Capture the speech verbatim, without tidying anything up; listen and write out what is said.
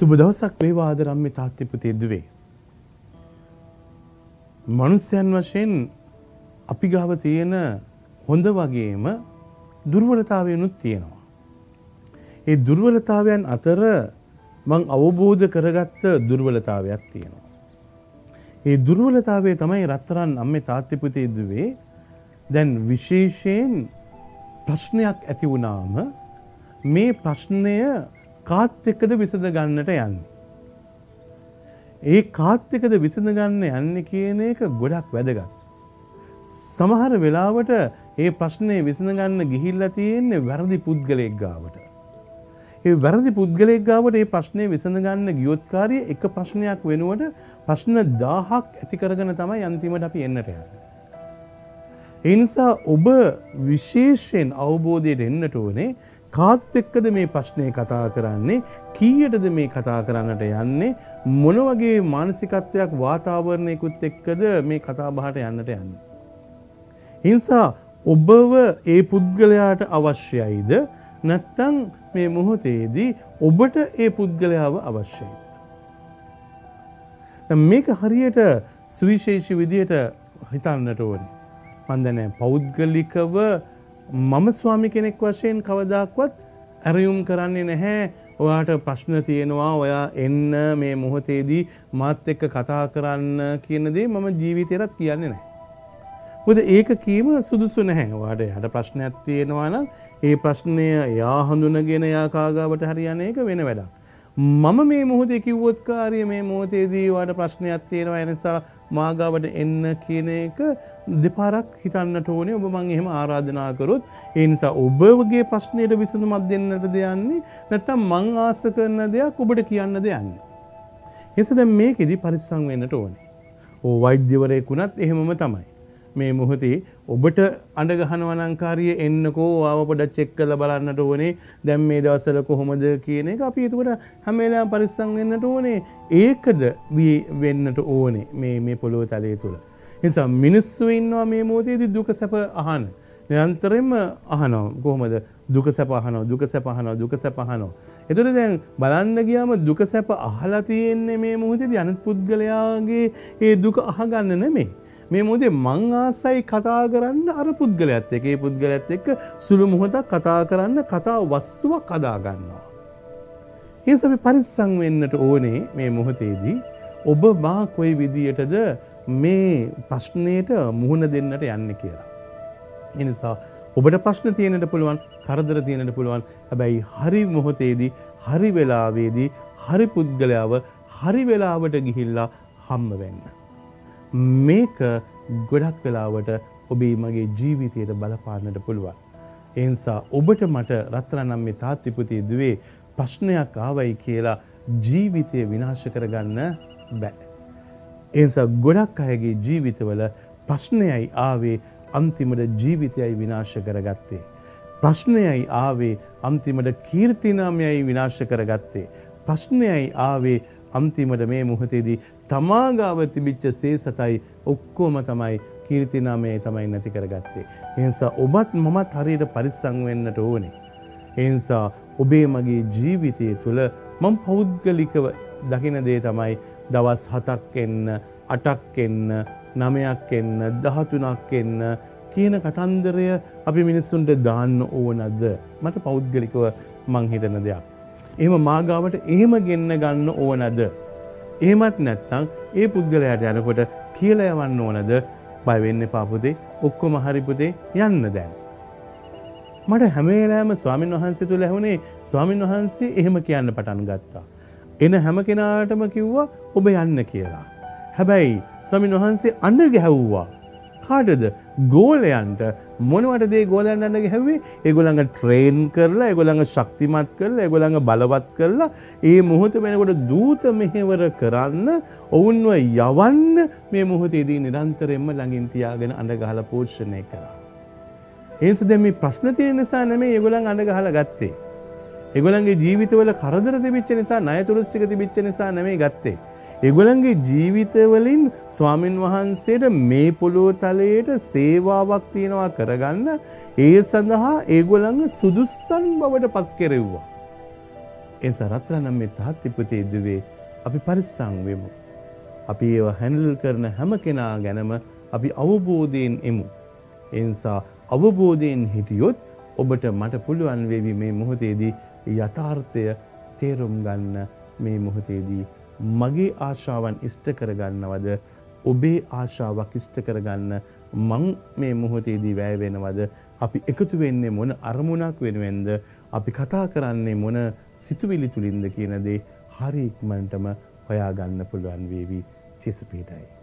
සුබ දවසක් වේවා ආදරම්මේ තාත්ති පුතේ දුවේ. මනුස්සයන් වශයෙන් අපි ගාව තියෙන හොඳ වගේම දුර්වලතාවයනුත් තියෙනවා. ඒ දුර්වලතාවයන් අතර මං අවබෝධ කරගත්ත දුර්වලතාවයක් තියෙනවා. ඒ දුර්වලතාවය තමයි රත්තරන් අම්මේ තාත්ති පුතේ දුවේ දැන් විශේෂයෙන් ප්‍රශ්නයක් ඇති වුණාම මේ ප්‍රශ්නය කාත් එක්කද විසඳ ගන්නට යන්නේ. ඒ කාත් එක්කද විසඳ ගන්න යන්නේ කියන එක ගොඩක් වැදගත්. සමහර වෙලාවට ඒ ප්‍රශ්නේ විසඳ ගන්න ගිහිල්ලා තියෙන්නේ වැරදි පුද්ගලයෙක් ගාවට. ඒ වැරදි පුද්ගලයෙක් ගාවට ඒ ප්‍රශ්නේ විසඳ ගන්න ගියොත් කාර්යය එක ප්‍රශ්නයක් වෙනුවට ප්‍රශ්න දහයක් ඇති කරගෙන තමයි අන්තිමට අපි එන්නට යන්නේ. ඒ නිසා ඔබ විශේෂයෙන් අවබෝධයට එන්නට ඕනේ කාත් එක්කද මේ ප්‍රශ්නේ කතා කරන්නේ, කීයටද මේ කතා කරන්නට යන්නේ, මොන වගේ මානසිකත්වයක් වාතාවරණයකුත් එක්කද මේ කතා බහට යන්නට යන්නේ. ඒ නිසා ඔබව ඒ පුද්ගලයාට අවශ්‍යයිද නැත්නම් මේ මොහොතේදී ඔබට ඒ පුද්ගලයාව අවශ්‍යයිද? මේක හරියට සුවිශේෂී විදියට හිතන්නට ඕනේ. මම දන්නේ පෞද්ගලිකව මම ස්වාමි කෙනෙක් වශයෙන් කවදාක්වත් ඇරයුම් කරන්නේ නැහැ. ඔයාට ප්‍රශ්න තියෙනවා, ඔයා එන්න මේ මොහොතේදී මාත් එක්ක කතා කරන්න කියන දේ මම ජීවිතේටත් කියන්නේ නැහැ. මොකද ඒක කීම සුදුසු නැහැ. ඔයාට යට ප්‍රශ්නයක් තියෙනවා නම් ඒ ප්‍රශ්නය යා හඳුනගෙන යා කාගාවට හරියන්නේ ඒක වෙන වැඩක්. මම මේ මොහොතේ කිව්වොත් කාර්යය මේ මොහොතේදී ඔයාට ප්‍රශ්නයක් තියෙනවා ඒ නිසා මාගාවට එන්න කියන එක දෙපාරක් හිතන්නට ඕනේ. ඔබ මං එහෙම ආරාධනා කරොත් ඒ නිසා ඔබගේ ප්‍රශ්නෙට විසඳුමක් දෙන්නට දෙන්නේ නැත්නම් මං ආස කරන දෙයක් ඔබට කියන්න දෙන්නේ. ඒ නිසා දැන් මේකෙදි පරිස්සම් වෙන්නට ඕනේ. ඕ වෛද්‍යවරයෙක් වුණත් එහෙමම තමයි. මේ මොහොතේ ඔබට අඬ ගහනවා නම් කාර්යය එන්නකෝ ආව පොඩ්ඩක් චෙක් කරලා බලන්නට ඕනේ. දැන් මේ දවස්වල කොහොමද කියන එක අපි ඒකට හැම වෙලාවෙම පරිස්සම් වෙන්නට ඕනේ. ඒකද වෙන්නට ඕනේ මේ මේ පොළොව තලයේ තුල. ඒ නිසා මිනිස්සු ඉන්නවා මේ මොහොතේදී දුක සැප අහන. නිරන්තරයෙන්ම අහනවා කොහොමද දුක සැප අහනවා දුක සැප අහනවා දුක සැප අහනවා. ඒතකොට දැන් බලන්න ගියාම දුක සැප අහලා තියෙන්නේ මේ මොහොතේදී අනිත් පුද්ගලයාගේ ඒ දුක අහගන්න නෙමෙයි. මේ මොහොතේ මං ආසයි කතා කරන්න අර පුද්ගලයාත් එක්ක. ඒ පුද්ගලයාත් එක්ක සුළු මොහොතක් කතා කරන්න කතා වස්තුවක් හදා ගන්නවා. ඒ නිසා අපි පරිස්සම් වෙන්නට ඕනේ මේ මොහොතේදී ඔබ මා කොයි විදියටද මේ ප්‍රශ්නෙට මුහුණ දෙන්නට යන්නේ කියලා. ඒ නිසා ඔබට ප්‍රශ්න තියෙන්නට පුළුවන්, කරදර තියෙන්නට පුළුවන්. හැබැයි හරි මොහොතේදී, හරි වෙලාවේදී, හරි පුද්ගලයාව හරි වෙලාවට ගිහිල්ලා හම්බ වෙන්න. මේක ගොඩක් වෙලාවට ඔබේ මගේ ජීවිතයට බලපාන්නට පුළුවන්. ඒ නිසා ඔබට මට රත්තරන් අම්මේ තාත්ති පුතේ දුවේ ප්‍රශ්නයක් ආවයි කියලා ජීවිතය විනාශ කරගන්න බෑ. ඒ නිසා ගොඩක් අයගේ ජීවිතවල ප්‍රශ්නයයි ආවේ අන්තිමට ජීවිතයයි විනාශ කරගත්තේ. ප්‍රශ්නයයි ආවේ අන්තිමට කීර්තිනාමයයි විනාශ කරගත්තේ. ප්‍රශ්නයයි ආවේ අන්තිමට මේ මොහොතේදී තමා ගාව තිබිච්ච සේසතයි ඔක්කොම තමයි කීර්තිනාමයයි තමයි නැති කරගත්තේ. ඒ නිසා ඔබත් මමත් හරියට පරිස්සම් වෙන්නට ඕනේ. ඒ නිසා ඔබේ මගේ ජීවිතය තුළ මම පෞද්ගලිකව දකින දේ තමයි දවස් හතක් එන්න, අටක් එන්න, නවයක් එන්න, දහතුනක් එන්න කියන කතන්දරය අපි මිනිස්සුන්ට දාන්න ඕනද? මට පෞද්ගලිකව මං හිතන දෙයක්. එහෙම මාගාවට එහෙම ගෙන්න ගන්න ඕනද? එහෙමත් නැත්නම් ඒ පුද්ගලයාට යනකොට කියලා යවන්න ඕනද? බය වෙන්න එපා පුතේ, ඔක්කොම හරි පුතේ, යන්න දැන්. මට හැම වෙලාවෙම ස්වාමින් වහන්සේ තුල ඇහුනේ ස්වාමින් වහන්සේ එහෙම කියන්න පටන් ගත්තා. එන හැම කෙනාටම කිව්වා ඔබ යන්න කියලා. හැබැයි ස්වාමින් වහන්සේ අඬ ගැහුවා. කාටද? ගෝලයන්ට. මොනවටද ඒ ගෝලයන් අඬ ගැහුවේ? ඒගොල්ලන්ව ට්‍රේන් කරලා, ඒගොල්ලන්ව ශක්තිමත් කරලා, ඒගොල්ලන්ව බලවත් කරලා ඒ මොහොත වෙනකොට දූත මෙහෙවර කරන්න, ඔවුන්ව යවන්න මේ මොහොතේදී නිරන්තරයෙන්ම ළඟින් තියාගෙන අඬ ගහලා පෝෂණය කළා. ඒ නිසා දැන් මේ ප්‍රශ්න තියෙන නිසා නෙමෙයි ඒගොල්ලන් අඬ ගහලා ගත්තේ. ඒගොල්ලන්ගේ ජීවිතවල කරදර තිබිච්ච නිසා, ණය තුරස් ටික තිබිච්ච නිසා නෙමෙයි ගත්තේ. ඒගොල්ලන්ගේ ජීවිතවලින් ස්වාමින් වහන්සේට මේ පොළොව තලයේට සේවාවක් තියනවා කරගන්න ඒ සඳහා ඒගොල්ලන්ව සුදුස්සන් බවට පත් කෙරෙව්වා. එනිසා රත්තරන් මේ තාත්තිපුතේ දුවේ අපි පරිස්සම් වෙමු. අපි ඒව හැන්ඩල් කරන හැම කෙනා ගැනම අපි අවබෝධයෙන් එමු. ඒ නිසා අවබෝධයෙන් හිටියොත් ඔබට මට පුළුවන් වේවි මේ මොහොතේදී යථාර්ථය තේරුම් ගන්න. මේ මොහොතේදී මගේ ආශාවන් ඉෂ්ට කරගන්නවද ඔබේ ආශාවක් ඉෂ්ට කරගන්න මං මේ මොහොතේදී වැය වෙනවද? අපි එකතු වෙන්නේ මොන අරමුණක් වෙනුවෙන්ද? අපි කතා කරන්නේ මොන සිතුවිලි තුලින්ද කියන දේ හරි ඉක්මනටම හොයාගන්න පුළුවන් වේවි. චිසුපීඩයි.